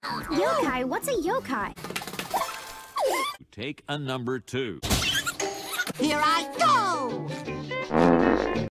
Yokai? What's a yokai? Take a number 2. Here I go!